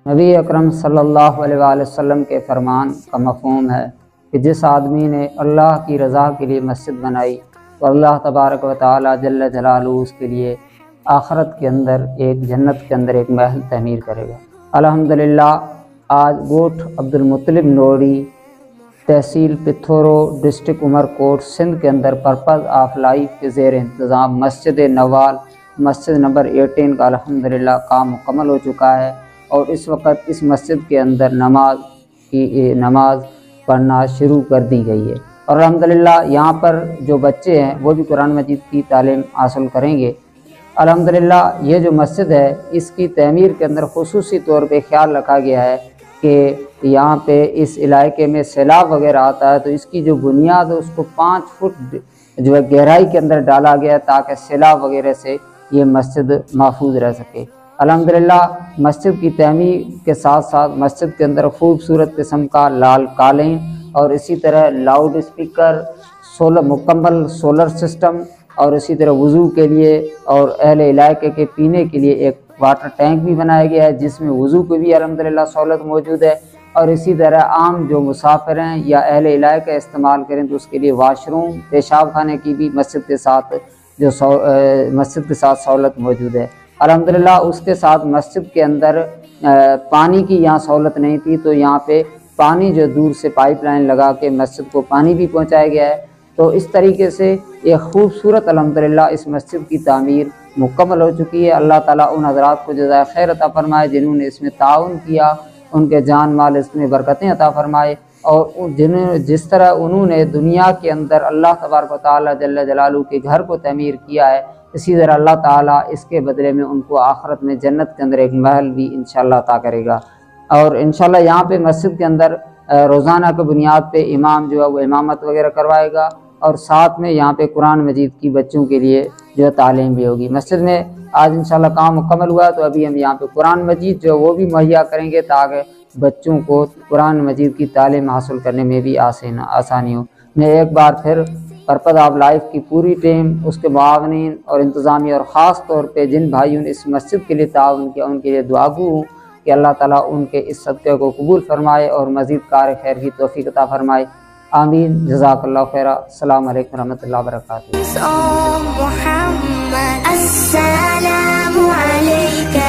نبی اکرم صلی اللہ علیہ وآلہ وسلم کے فرمان کا مفہوم ہے کہ جس آدمی نے اللہ کی رضا کے لیے مسجد بنائی تو اللہ تبارک و تعالی جل جلالہ اس کے لیے آخرت کے اندر ایک جنت کے اندر ایک محل تعمیر کرے گا۔ الحمدللہ آج گوٹھ عبدالمطلب نوڑی، تحصیل پتھورو، ڈسٹرکٹ عمر کوٹ، سندھ کے اندر پرپز آف لائف کے زیر انتظام مسجد نوال مسجد نمبر 18 کا الحمدللہ کام مکمل ہو چکا ہے، اور اس وقت اس مسجد کے اندر نماز پڑھنا شروع کر دی گئی ہے، اور الحمدللہ یہاں پر جو بچے ہیں وہ بھی قرآن مجید کی تعلیم حاصل کریں گے۔ الحمدللہ یہ جو مسجد ہے اس کی تعمیر کے اندر خصوصی طور پہ خیال رکھا گیا ہے کہ یہاں پہ اس علاقے میں سیلاب وغیرہ آتا ہے تو اس کی جو بنیاد ہے اس کو 5 فٹ جو ہے گہرائی کے اندر ڈالا گیا ہے تاکہ سیلاب وغیرہ سے یہ مسجد محفوظ رہ سکے۔ الحمدللہ مسجد کی تعمیر کے ساتھ ساتھ مسجد کے اندر خوبصورت قسم کا لال قالین اور اسی طرح لاؤڈ اسپیکر، مکمل سولر سسٹم، اور اسی طرح وضو کے لیے اور اہل علاقے کے پینے کے لیے ایک واٹر ٹینک بھی بنایا گیا ہے جس میں وضو کی بھی الحمدللہ سہولت موجود ہے، اور اسی طرح عام جو مسافر ہیں یا اہل علاقے استعمال کریں تو اس کے لیے واش روم، پیشاب خانے کی بھی مسجد کے ساتھ سہولت موجود ہے۔ الحمدللہ اس کے ساتھ مسجد کے اندر پانی کی یہاں سہولت نہیں تھی تو یہاں پہ پانی جو دور سے پائپ لائن لگا کے مسجد کو پانی بھی پہنچایا گیا ہے، تو اس طریقے سے یہ خوبصورت الحمدللہ اس مسجد کی تعمیر مکمل ہو چکی ہے۔ اللہ تعالیٰ ان حضرات کو جزائے خیر عطا فرمائے جنہوں نے اس میں تعاون کیا، ان کے جان مال اس میں برکتیں عطا فرمائے، اور جس طرح انہوں نے دنیا کے اندر اللہ تبارک و تعالیٰ جل جلالہ کے گھر کو تعمیر کیا ہے، اسی طرح اللہ تعالیٰ اس کے بدلے میں ان کو آخرت میں جنت کے اندر ایک محل بھی انشاءاللہ عطا کرے گا۔ اور انشاءاللہ یہاں پہ مسجد کے اندر روزانہ کی بنیاد پہ امام جو ہے وہ امامت وغیرہ کروائے گا، اور ساتھ میں یہاں پہ قرآن مجید کی بچوں کے لیے جو ہے تعلیم بھی ہوگی۔ مسجد میں آج انشاءاللہ کام مکمل ہوا ہے تو ابھی ہم یہاں پہ قرآن مجید جو ہے وہ بھی مہیا کریں گے تاکہ بچوں کو قرآن مجید کی تعلیم حاصل کرنے میں بھی آسانی ہو۔ میں ایک بار پھر پرپز آف لائف کی پوری ٹیم، اس کے معاونین اور انتظامیہ، اور خاص طور پہ جن بھائیوں نے اس مسجد کے لیے تعاون کیا ان کے لیے دعا گو ہوں کہ اللہ تعالیٰ ان کے اس صدقے کو قبول فرمائے اور مزید کار خیر کی توفیق عطا فرمائے۔ آمین، جزاک اللہ خیر۔ السلام علیکم ورحمۃ اللہ وبرکاتہ۔